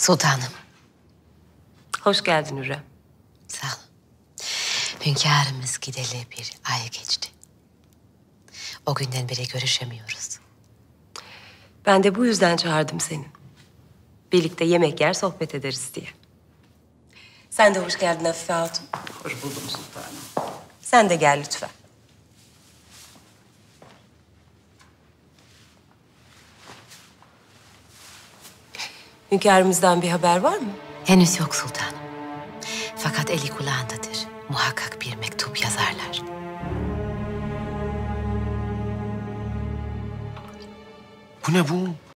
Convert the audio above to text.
Sultanım. Hoş geldin Hürrem. Sağ ol. Hünkârımız gideli bir ay geçti. O günden beri görüşemiyoruz. Ben de bu yüzden çağırdım seni. Birlikte yemek yer, sohbet ederiz diye. Sen de hoş geldin Afife Hatun. Hoş buldum sultanım. Sen de gel lütfen. Hünkârımızdan bir haber var mı? Henüz yok sultanım. Fakat eli kulağındadır. Muhakkak bir mektup yazarlar. Bu ne bu?